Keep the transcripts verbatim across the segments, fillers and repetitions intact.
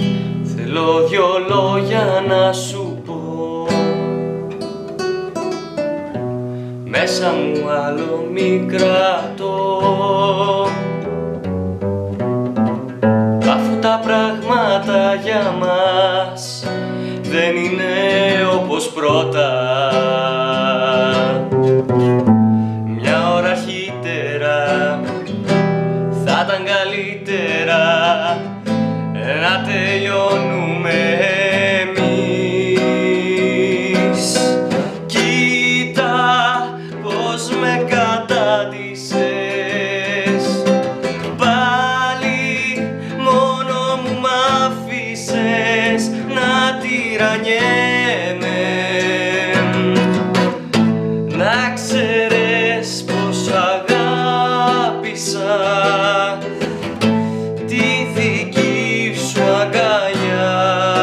θέλω δυο λόγια να σου πω. Μέσα μου άλλο μη κρατώ, αφού τα πράγματα για μας δεν είναι όπως πρώτα. Μια ώρα αρχίτερα θα ήταν καλύτερα να τελειώνουμε εμείς. Κοίτα πως με κατάντησες, πάλι μόνο μου μ' άφησες να τυραννιέμαι. Να ξέρεις πως αγάπησα τη δική σου αγκαλιά.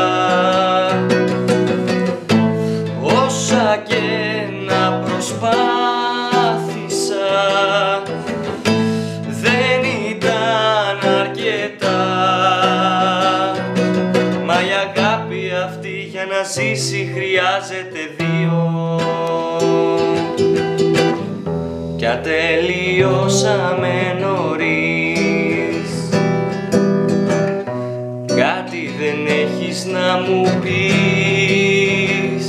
Όσα και να προσπάθησα δεν ήταν αρκετά, μα η αγάπη αυτή για να ζήσει χρειάζεται δύο. Κι αν τελειώσαμε νωρίς, κάτι δεν έχεις να μου πεις,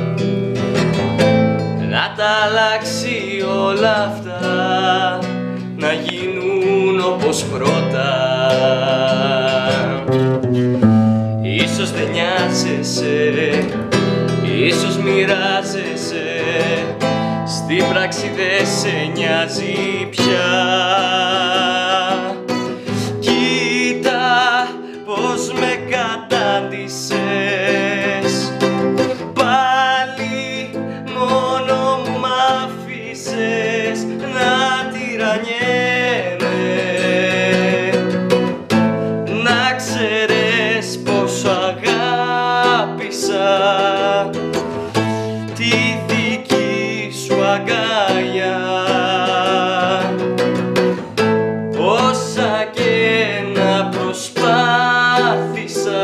να τα αλλάξει όλα αυτά, να γίνουν όπως πρώτα. Ίσως δεν νοιάζεσαι, ίσως μοιράζεσαι, στην πράξη δε σε νοιάζει πια. Κοίτα πως με κατάντησες, πάλι μόνο μου μ' άφησες να τυραννιέμαι. Να ξέρεις πως αγάπησα τη δική σου αγκαλιά. Όσα και να προσπάθησα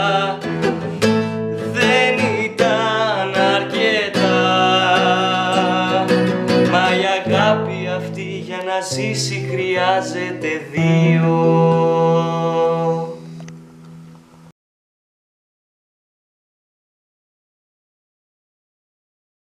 δεν ήταν αρκετά, μα η αγάπη αυτή για να ζήσει χρειάζεται δύο.